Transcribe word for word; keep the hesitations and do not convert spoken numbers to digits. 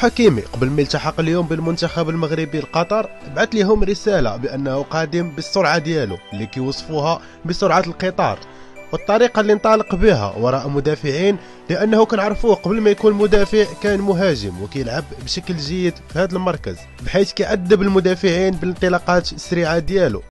حكيمي قبل ما يلتحق اليوم بالمنتخب المغربي لقطر بعث لهم رسالة بأنه قادم بالسرعة ديالو اللي كيوصفوها بسرعة القطار، والطريقة اللي انطلق بها وراء مدافعين، لأنه كنعرفوه قبل ما يكون مدافع كان مهاجم وكيلعب بشكل جيد في هذا المركز، بحيث كيعذب المدافعين بالانطلاقات السريعة ديالو